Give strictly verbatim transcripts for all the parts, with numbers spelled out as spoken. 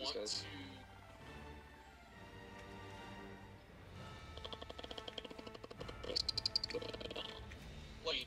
these want guys. to... Like...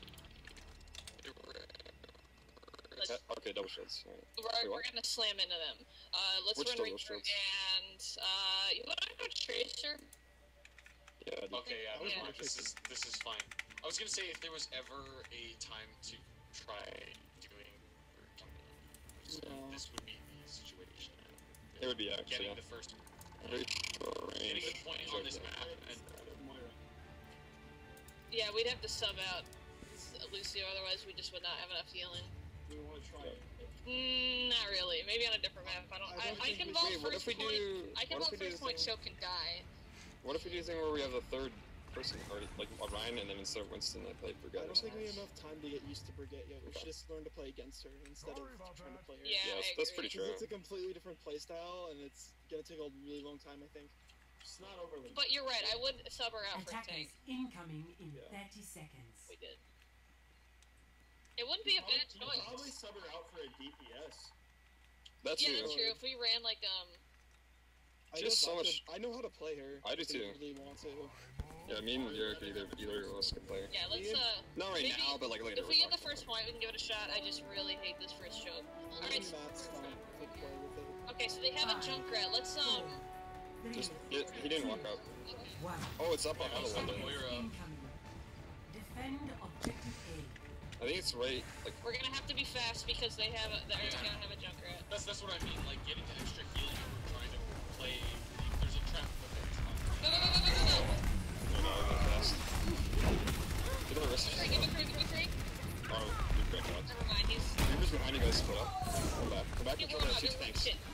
Let's, Okay, double shields. Right. we're, Wait, we're gonna slam into them. Uh, let's Which run double Reaper shields? and, uh, you wanna go Tracer? Yeah, dude. Okay, yeah, never Yeah. mind. This is, this is fine. I was gonna say, if there was ever a time to try doing... No. This would be the situation. It would be actually, Getting yeah. the first... Very short Getting range. the point on this map, and... Moira. Yeah, we'd have to sub out Lucio, otherwise we just would not have enough healing. We want to try it. Mm, not really. Maybe on a different map. I don't. I I, don't I think can we- vault Wait, what if first we point. do? I can What vault if we do first point. this So thing? can die. What if we do the thing where we have the third person, or like Orion, and then instead of Winston, I play I Brigade? don't think we have enough time to get used to Brigitte yet. We should just learn to play against her instead of trying to play her. Yeah, Yeah, I that's, that's agree. pretty true. Because it's a completely different playstyle, and it's gonna take a really long time, I think. It's not overly. But you're right. I would sub her out for a tank. Attackers incoming in Yeah. thirty seconds. We did. It wouldn't be a bad choice. Probably sub her out for a D P S. That's Yeah, true. that's true. If we ran like um, I Just know so how much- To, I know how to play her. I do if too. you Really want to. Yeah, me and Derek, either either of us can play. yeah, let's uh. Not right Maybe now, but like later. If we're we get the talking first point, we can give it a shot. I just really hate this first choke. I Alright. think Matt's fine to play with it. Okay, so they have a Junkrat. Let's um. Three, Just it, he didn't walk out. one. Oh, it's up on Yeah, the I'll window. Moira. Incoming. Defend objective A. I think it's right. Like We're gonna have to be fast because they have a. They're Yeah. gonna have a Junkrat. That's that's what I mean. Like getting the extra healing when we're trying to play. There's a trap. Okay, it's fine. Go go go go go go! no, no, no, fast. Give it a wrist. Three, give me three, give me three. Oh, we've got shots. Never mind. He's. Reaper's behind you guys. Split up. Come back. Come back Get and kill one the up. two Get one. tanks. Shit.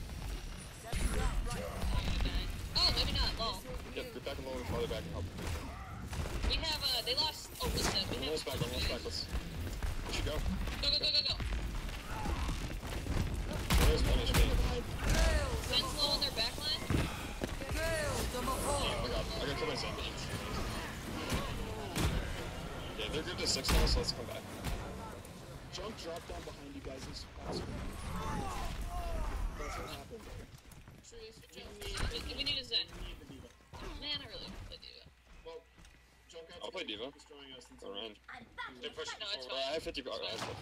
Oh, maybe not. Lol. Yep, group back a little bit farther back and help. We have uh. They lost. Oh, what's that? We have. Almost back. Almost back. Let's. We should go. Go go go go go. Where's one H P? Zen's low on their backline. Oh my god, I gotta kill myself. Yeah, they're grouped to six now, so let's come back. Junk dropped down behind you guys and surprised me. That's what happened there. Truth. We, we need a Zen. We need the diva. Man, I really want to do it. Well, Junk I'll play Diva. destroying us Or Ryan. They're pushing No, it's forward. Uh, I have fifty. I have fifty.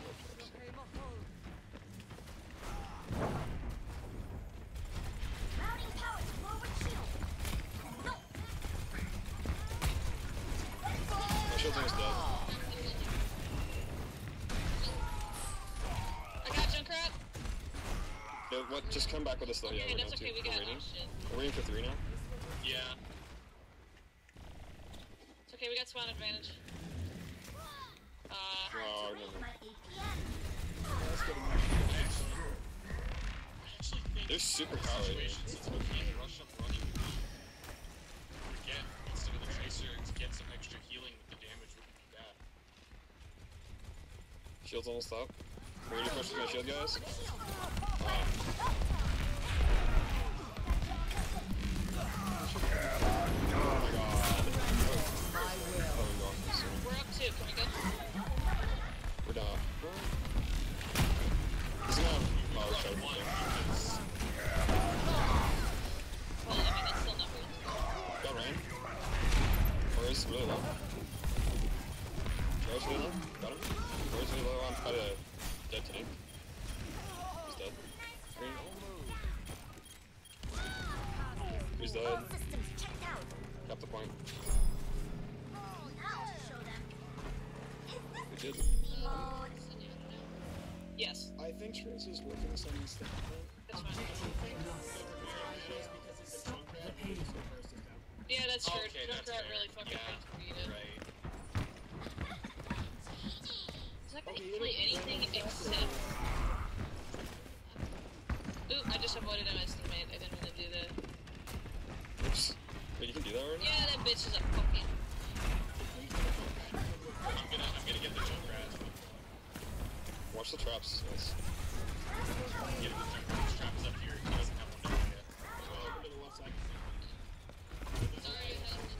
My shield's almost dead. I got Junkrat. Yeah, what? Just come back with us though. Okay, Yeah, we're that's going okay. to. We We're got. Oh waiting. shit. We're waiting for three now. Yeah. It's okay. We got spawn advantage. Uh. Oh, no, no. That's good enough. I actually think They're super in this powered. situation, since we can't rush up running, get instead of the tracer to get some extra healing with the damage we can do that. Shield's almost up. We're ready to push my shield, guys. Uh, oh my god. Oh my god. We're up two. Can we go? We're down. He's gonna have oh, sorry. One, because Well, I mean, that's still not good. Got Ryan. Or is really low. Ryan's really low. Got him. Or is really low on quite a dead tank. He's dead. Green. He's dead. Got the point. We did. Yes, I think Tracer's working us on this thing. that's fine. Stop the pain. Yeah, that's true. Okay, that's Junkrat fair. really fucking Yeah, contributed. right. Does that guy Okay, play anything except? Ooh, I just avoided him as teammate. I didn't really do that. Oops. Wait, you can do that already? Yeah, that bitch is a fucking. I'm gonna I'm gonna get the Junkrat. Watch the traps. Nice. Get the Junkrat. His trap is up here. He doesn't have one down yet. To the left side. Sorry.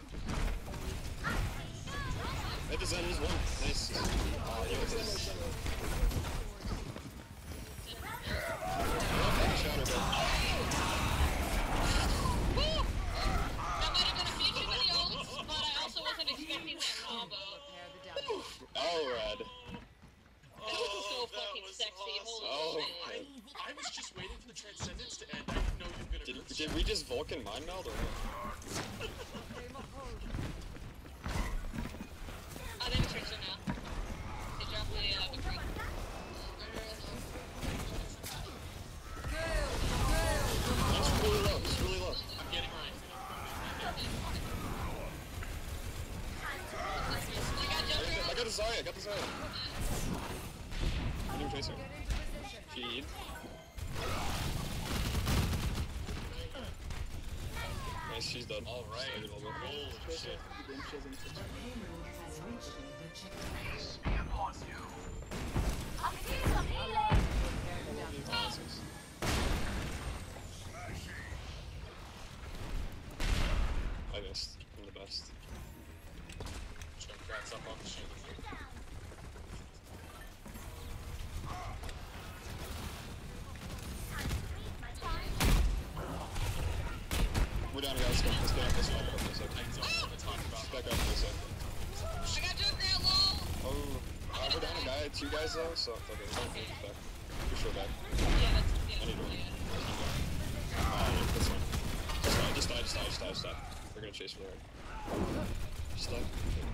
Hit the Zen, he's one. Nice. Oh, yeah, it's this. Shatter, bro. sentence to end. I didn't know you were gonna. Did, group did chat. we just Vulcan mind meld or what? Oh, they have a tracer now. They dropped the uh, McCree. It's really low, it's really low. I'm getting Ryan. I got Joker. I got the Zarya, I got the Zarya. I need a tracer. Feed. Nice, she's dead. Alright. Slide it a little bit. Holy Tracer, shit. you didn't choose anything. Payload has reached the checkpoint. I missed. I'm the best. Junkrat's up on the shield. We're down, guys. Let's go. Let's get up this one. For a second. I don't want to talk about Let's back up for a second. I got Joker out low. Oh, uh, we're down a guy, two guys though, so okay, let's go back. For sure back. Yeah, that's yeah. I need to run. Yeah. Uh, this one. Just die, just die, just die, just die, just die. They're gonna chase me hard. Just die.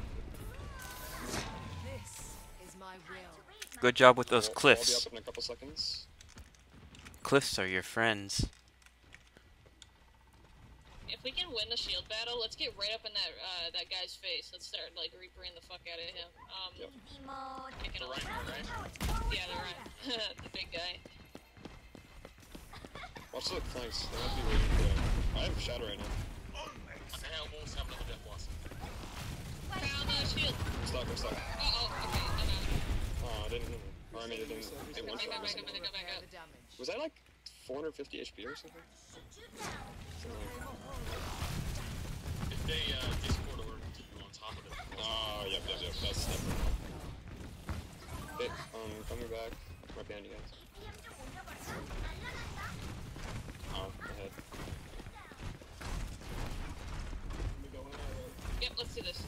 This is my will. Good job with those We'll- I'll be cliffs. up in a couple seconds. Cliffs are your friends. If we can win the shield battle, let's get right up in that uh, that guy's face. Let's start like reaping the fuck out of him. Um, Yep. kicking the him. right, right? Yeah, they're right. The big guy. Watch the flanks. They might be waiting for them. I have shadow right now. I almost have another death blossom. Found the shield. I'm stuck, I'm stuck. Uh oh. Okay, I'm out. Oh, I didn't. Or I mean, it didn't. It one Back shot. up, or back up, something. back up, back up. The damage. Was I like four hundred fifty H P or something? Something like- If they uh, Discord or do you on top of it. Oh, yep, yep, yep. That's different. Hey, um, coming back. Right behind you guys. Oh, ahead. We go in our Yep, let's do this.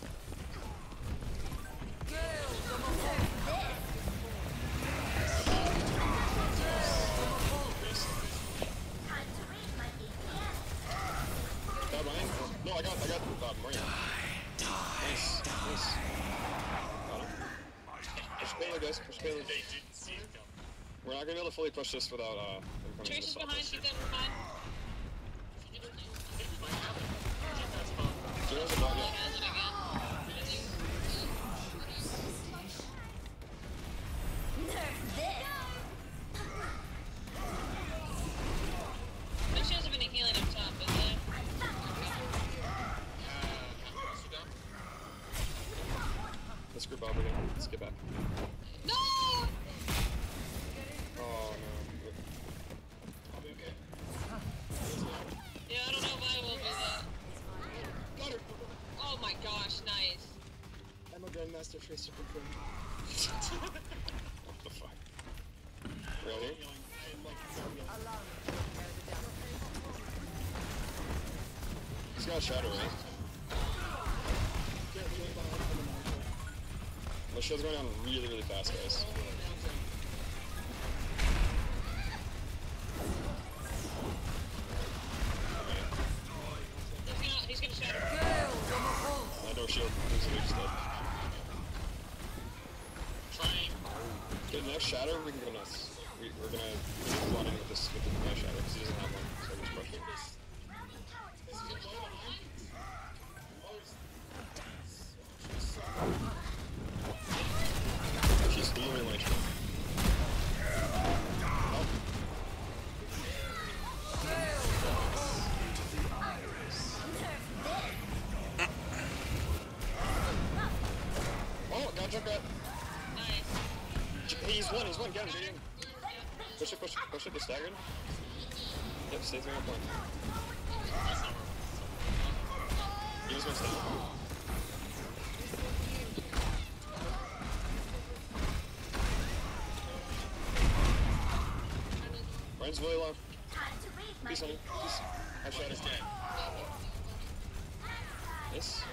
Got Ryan? No, I got, I got uh, Maria. Nice, nice. Got him. Push payload, guys. Push payload. They didn't see it coming. We're not gonna be able to fully push this without uh. them coming to Tracer's the behind. surface. Keep them behind. I think we might have it. Junkrat's phone. Zero's about, He yeah. has it again. No shields have any healing up top, is there? Uh, down. Let's group up again. Let's get back. No! Oh no. I'll be okay. Yeah, I don't know if I will do that. Got her! Oh my gosh, nice. I'm a Grandmaster Tracer confirmed. What the fuck? Really? I'm like, I'm Allow me to repair the damage. He's got shadow, right? get really behind on the monitor. My shield's going down really, really fast, guys. He's gonna, he's gonna shatter. I don't shield. He's a big step. Trying. Get enough shadow, we can go nuts. We, we're gonna we're gonna run in with this with the my shadow because he doesn't have one, so we're just crushing. She's literally like. Oh. Oh, got Junkrat. Nice. Hey, he's one, he's one, get him, get him. Push it, push it, push it, they're staggered. Yep, stay three on point. He was gonna stay. Ryan's really low. Peace on him. Peace. I shot his dead. Yes.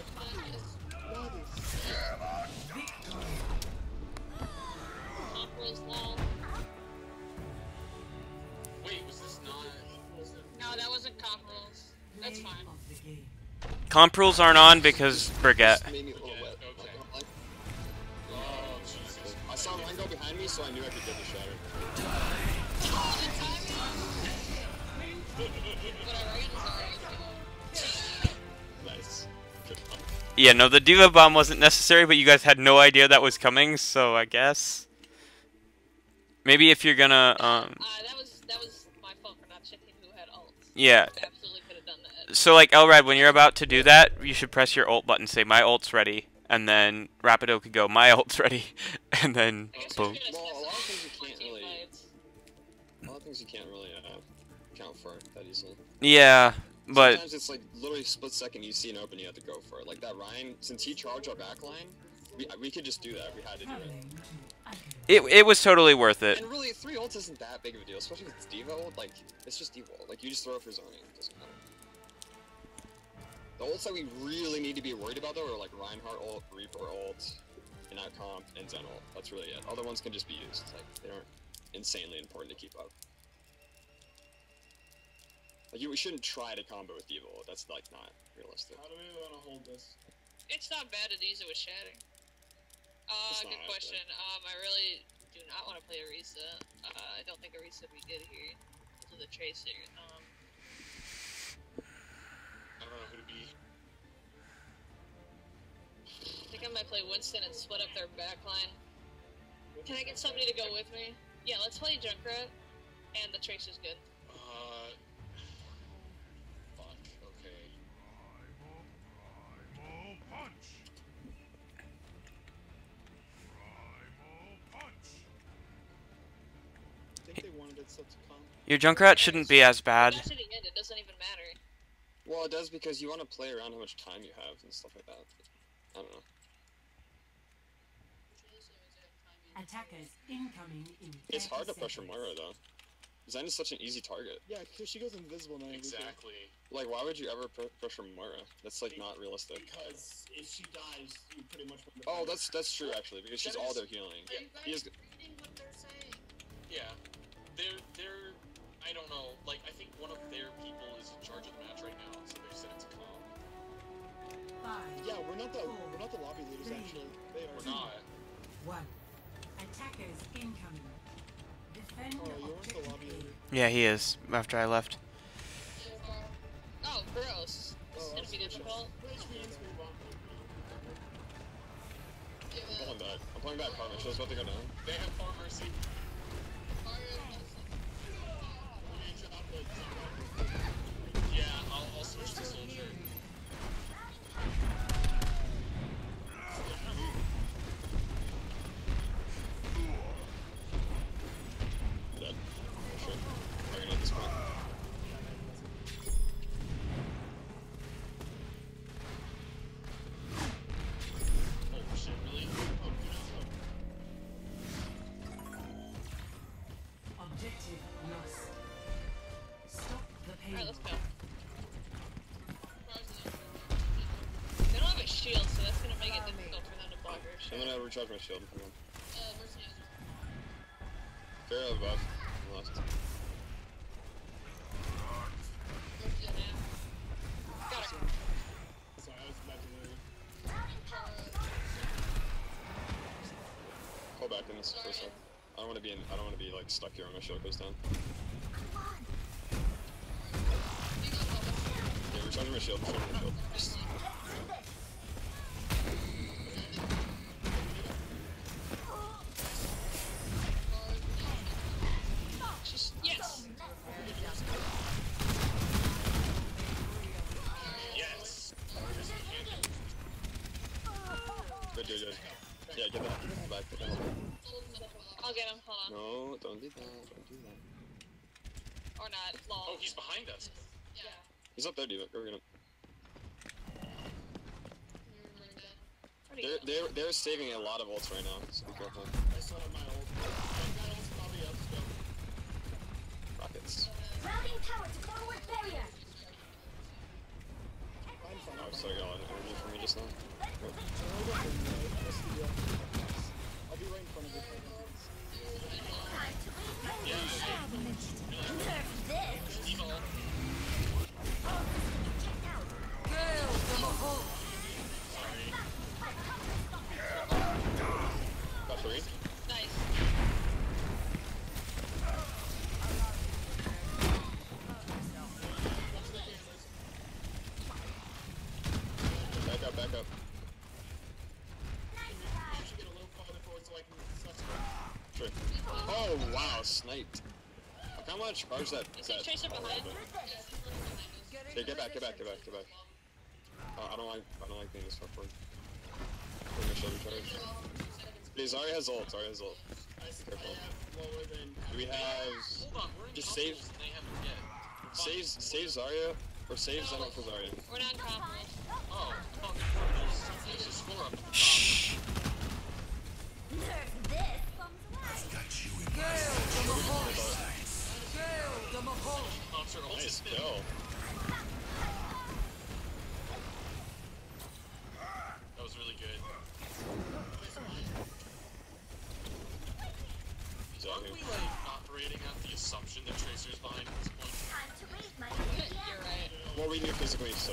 Top rolls long. Wait, was this not? Was it... No, that wasn't comp rules. That's Play fine. of the game. Comp rules aren't on because Brigitte. Just made me a little Yeah, wet. okay. Like, like, Oh Jesus! I saw Ryan go behind me, so I knew I could get the shatter. Oh, the timing! Whatever, I got the sorry. Nice. Good fun. Yeah, no, the Diva Bomb wasn't necessary, but you guys had no idea that was coming, so I guess. Maybe if you're gonna, um, Uh, that was that was my fault for not checking who had ults. yeah. Absolutely could have done that. So, like, Elrad, when you're about to do that, you should press your ult button, say, my ult's ready, and then Rapido could go, my ult's ready, and then, I guess boom. we're gonna Well, a skip lot of some things you can't team really- fights. A lot of things you can't really uh, account for that easily. Yeah, but, Sometimes it's like literally split second you see an open, you have to go for it. Like that Ryan, since he charged our backline, we, we could just do that. We had to do it. Traveling to Akron. it, it was totally worth it. And really, three ults isn't that big of a deal, especially if it's Diva ult. Like, it's just Diva ult. Like, you just throw it for zoning. It doesn't matter. The ults that we really need to be worried about, though, are like Reinhardt ult, Reaper ult, Inat Comp, and Zen ult. That's really it. Other ones can just be used. Like, they aren't insanely important to keep up. Like, you we shouldn't try to combo with Diva ult. That's, like, not realistic. How do we want to hold this? It's not bad to use it with Shatter. Uh, It's good not, question. Um, I really do not want to play Orisa. Uh, I don't think Orisa would be good here. To the Tracer. Um, I don't know who to be. I think I might play Winston and split up their backline. Can I get somebody to go with me? Yeah, let's play Junkrat, and the Tracer's good. Uh. Fuck. Okay. I think they wanted it set to come. Your Junkrat shouldn't be as bad. That's at the end. It doesn't even matter. Well, it does because you want to play around how much time you have and stuff like that. I don't know. Attackers incoming in It's hard to thirty pressure seconds. Moira, though. Zen is such an easy target. Yeah, because she goes invisible now. Exactly. Like, why would you ever pr pressure Moira? That's, like, not realistic. Because if she dies, you pretty much win the Oh, fight. that's that's true, actually, because she's That all is- their healing. Yeah, He is, Yeah. They're they're. I don't know. Like I think one of their people is in charge of the match right now, so they've said it's calm. Five, Yeah, we're not the we're not the lobby leaders actually. They are. We're not. one. Attackers incoming. Defend Oh, you weren't the objective lobby A. leader. Yeah, he is, after I left. Oh, gross. This Oh, is gonna I'll be switch difficult. us. Switch me and move on. I'm pulling back. I'm pulling back Karma. Show's about to go down. They have far mercy. Yeah, I'll, I'll switch to soldier. Dead. Sure. Target at this point. Oh shit, really? Objective lost. Stop the pain. Alright, let's go. They don't have a shield, so that's gonna make it difficult for them to block her I'm shit. gonna recharge my shield. Hold on. Uh, where's the Pharaoh above. I lost. Got her. Sorry, I was imaginary. Pull back in this for a sec. I don't want to be in. I don't want to be like stuck here when my shield goes down. Yeah, recharging my shield. Recharging my shield. She's, yes! Yes. Good, good, good. Yeah, get that. Get back. Get that. I'll get him, hold on. No, don't do that. Don't do that. Or not, lol. Oh, he's behind us. Yeah. He's up there, Diva. Go get him. Where'd he They're go? they're they're saving a lot of ults right now. So be careful. I still have my ult. My ult's probably up still. Rockets. Routing power to forward barrier. I'm fine. Oh, so I got a lot of energy from me just now. So I'll go from right. That's the deal. I'll be right in front of it. Time to be ready. Nerf sniped. I kinda wanna charge that. Is there that Tracer behind? Okay, get back, get back, get back, get back. Uh, I don't like, I don't like being this far forward. Bring the shoulder charge. Hey, Zarya has ult, Zarya has ult. Careful. Do we have... Hold on, we're in Just combos save- and they haven't yet. We're fine. Save, save Zarya, or save Zenith for Zarya. We're not confident. Oh, I thought there's, there's a score up at the top. Shh. Concert ult Nice is in. kill. That was really good. He's Aren't out we here. like operating on the assumption that Tracer's behind at this point? You're right. Well, we knew physically, so.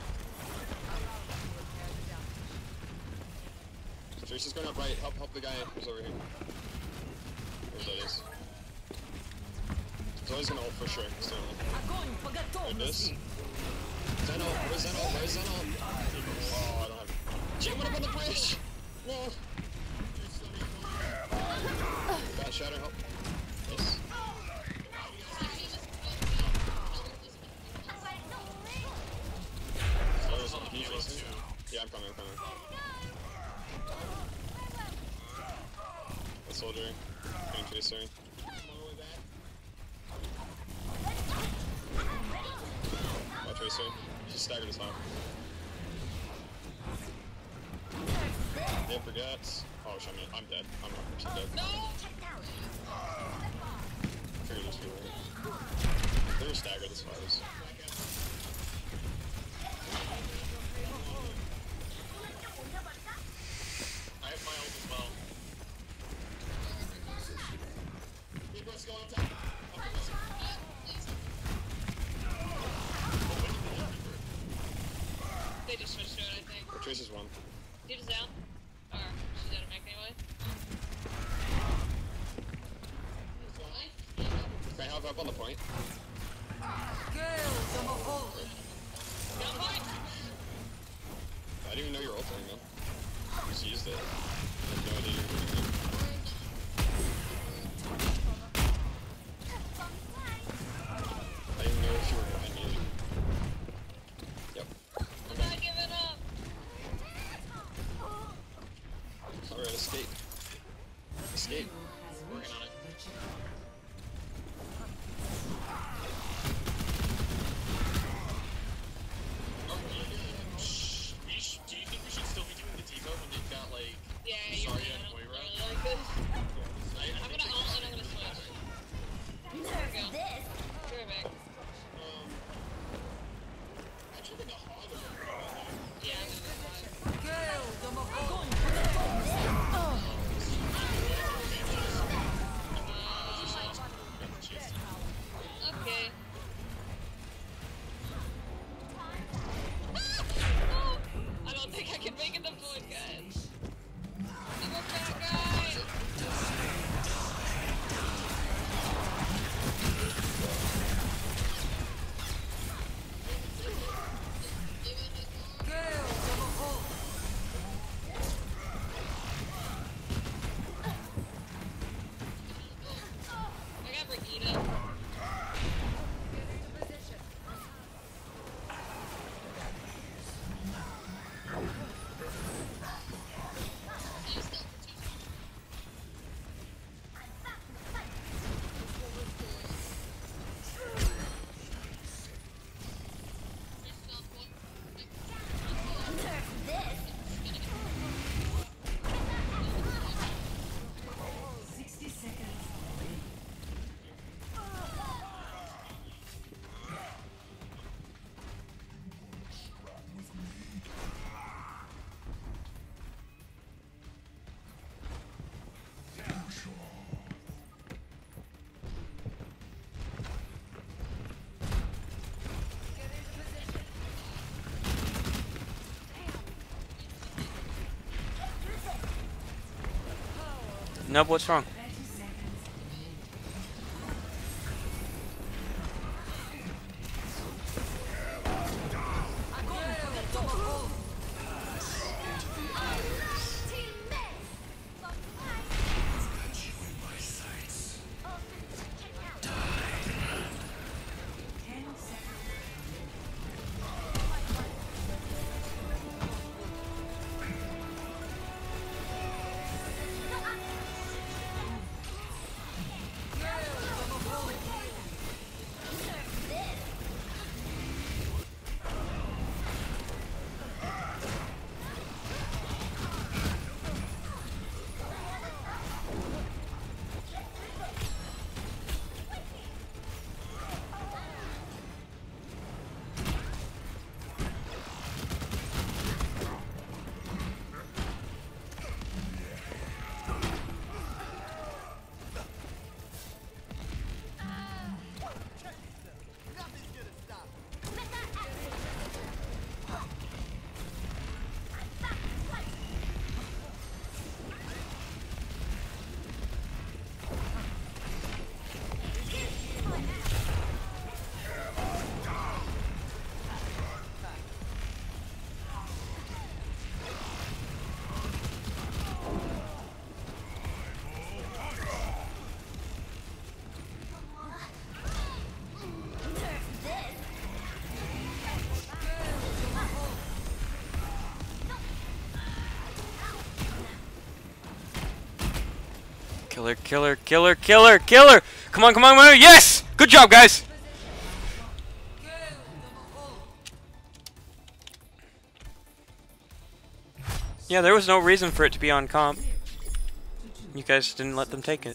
Tracer's going up right. Help, help the guy who's over here. Where that is. He's always gonna ult for sure. Still. There it is. Zen ult. Where's Zen ult? Where's Zen ult? Oh, I don't have it. Jim went up on the bridge! Whoa! Bad shatter, help. Yes. I was on the hero too. Yeah, I'm coming, I'm coming. The soldier. Getting Tracer. Got Tracer. She's staggered as hell. Yeah, forgets. Oh, shit, me. I'm dead. I'm one hundred percent dead. No! Figured this would work. They were staggered as far as. I have my ult as well. They just switched to it, I think. Or Tracer's one. Dude is down. Or, she's out of mech anyway. Can I have up on the point? Down point! I didn't even know you were ulting, man. You just used it. I had no idea you were doing it. I didn't know if you were behind me. Yep. I'm not giving up! Alright, escape. Escape. Working on it. Shh. We sh- do you think we should still be doing the Devo when they've got like Yeah, you're Zarya right. and I don't Moira? really like this. I, I I'm think gonna we ult should. and I'm gonna switch. There we go. Be right back. Yeah, I'm gonna go back. Okay. Ah! I don't think I can make it the point, guys. I'm a bad guy. I got Brigitte. sixty seconds. Nub, what's wrong? thirty seconds. Killer, killer, killer, killer, killer! Come on, come on, come on! Yes! Good job, guys! Yeah, there was no reason for it to be on comp. You guys didn't let them take it.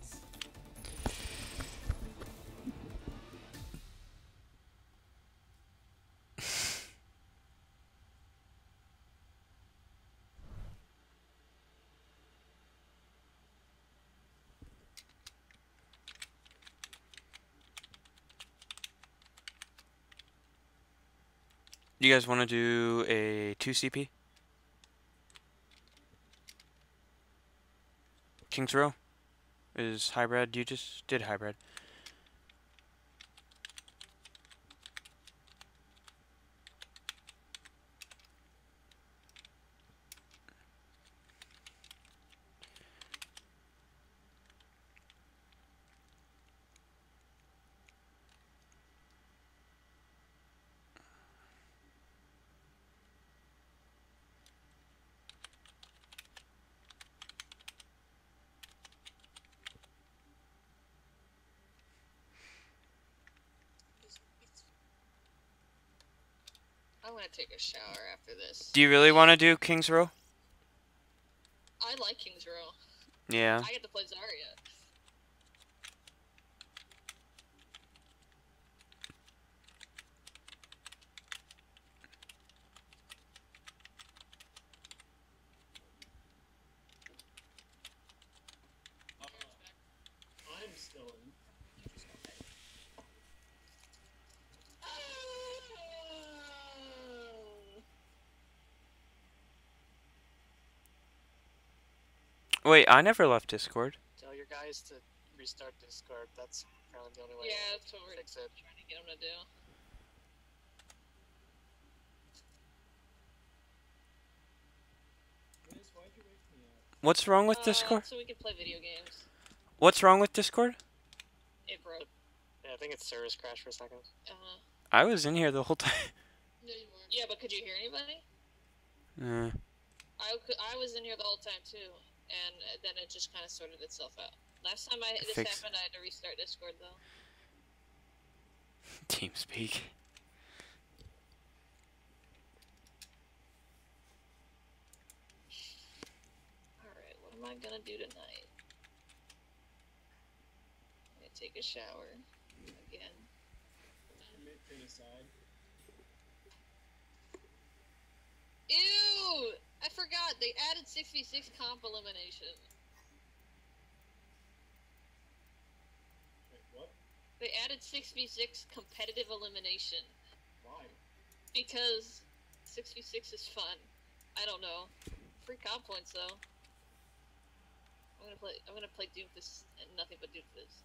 You guys want to do a two C P? King's Row is hybrid. You just did hybrid. I'm gonna take a shower after this. Do you really want to do King's Row? I like King's Row. Yeah. I get to play Zarya. I'm still in. Wait, I never left Discord. Tell your guys to restart Discord. That's apparently the only way Yeah, to that's what we're fix it. trying to get him to do. Liz, why'd you wake me up? What's wrong with Uh, Discord? So we can play video games. What's wrong with Discord? It broke. Yeah, I think its servers crashed for a second. Uh-huh. I was in here the whole time. Yeah, but could you hear anybody? Uh, I, cou- I was in here the whole time too, and then it just kind of sorted itself out. Last time I this Fix- happened, I had to restart Discord though. TeamSpeak. Alright, what am I gonna do tonight? I'm gonna take a shower. Again. Commit genocide. Ew! I forgot, they added six v six comp elimination. Wait, what? They added six v six competitive elimination. Why? Because six v six is fun. I don't know. Free comp points though. I'm gonna play I'm gonna play Doomfist and nothing but Doomfist.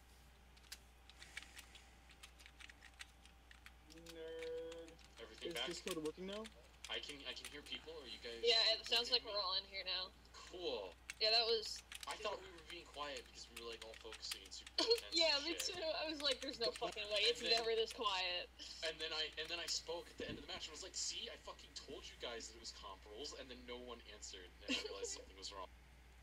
Nerd. Everything Is back? Discord working now? I can I can hear people. Are you guys? Yeah, it sounds like we're all in here now. Cool. Yeah, that was I thought we were being quiet because we were like all focusing and super intense. yeah, and me shit. too. I was like, there's no fucking way. It's And then- never this quiet. And then I and then I spoke at the end of the match and was like, "See, I fucking told you guys that it was comp rules," and then no one answered, and I realized something was wrong.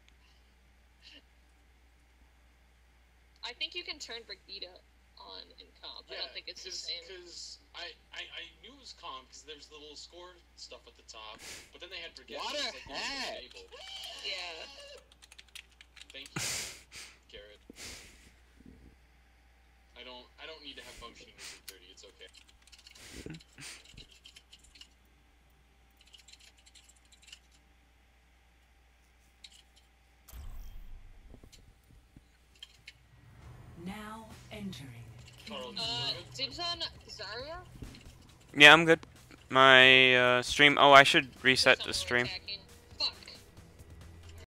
I think you can turn Brigitte on in comp. I don't think it's the same. Because I, I I knew it was comp because there's the little score stuff at the top, but then they had Brigitte. What and a it was, like, heck? disabled. Yeah. Thank you, Garrett. I don't I don't need to have functioning wizard thirty. It's okay. Now entering. Carl, Uh, dibs on Zarya? yeah, I'm good. My uh, stream. Oh, I should reset Someone the stream. attacking